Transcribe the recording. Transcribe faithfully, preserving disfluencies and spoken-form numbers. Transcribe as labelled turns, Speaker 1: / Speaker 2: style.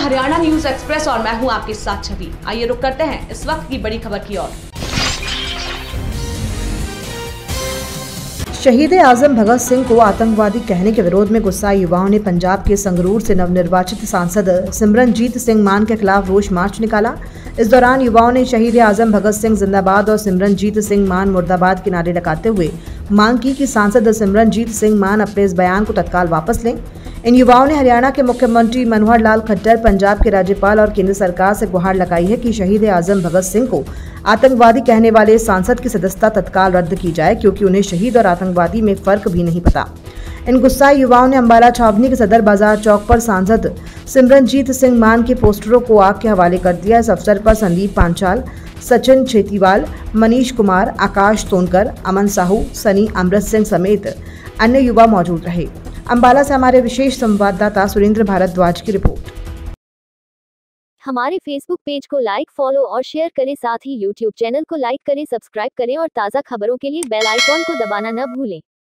Speaker 1: Haryana news express और मैं हूं आपके साथ छवि। आइए रुक करते हैं इस वक्त की बड़ी खबर की ओर।
Speaker 2: शहीद आजम भगत सिंह को आतंकवादी कहने के विरोध में गुस्साए युवाओं ने पंजाब के संगरूर से नवनिर्वाचित सांसद सिमरनजीत सिंह मान के खिलाफ रोष मार्च निकाला। इस दौरान युवाओं ने शहीद आजम भगत सिंह जिंदाबाद और सिमरनजीत सिंह मान मुर्दाबाद के नारे लगाते हुए मांग की कि सांसद सिमरनजीत सिंह मान अपने इस बयान को तत्काल वापस लें। इन युवाओं ने हरियाणा के मुख्यमंत्री मनोहर लाल खट्टर, पंजाब के राज्यपाल और केंद्र सरकार से गुहार लगाई है कि शहीद आजम भगत सिंह को आतंकवादी कहने वाले सांसद की सदस्यता तत्काल रद्द की जाए, क्योंकि उन्हें शहीद और आतंकवादी में फर्क भी नहीं पता। इन गुस्साए युवाओं ने अम्बाला छावनी के सदर बाजार चौक पर सांसद सिमरनजीत सिंह मान के पोस्टरों को आग के हवाले कर दिया। इस अवसर पर संदीप पांचाल, सचिन छेतीवाल, मनीष कुमार, आकाश तोनकर, अमन साहू, सनी अमृत सिंह समेत अन्य युवा मौजूद रहे। अम्बाला से हमारे विशेष संवाददाता सुरेंद्र भारद्वाज की रिपोर्ट।
Speaker 3: हमारे फेसबुक पेज को लाइक, फॉलो और शेयर करें, साथ ही यूट्यूब चैनल को लाइक करें, सब्सक्राइब करें और ताज़ा खबरों के लिए बेल आइकॉन को दबाना न भूलें।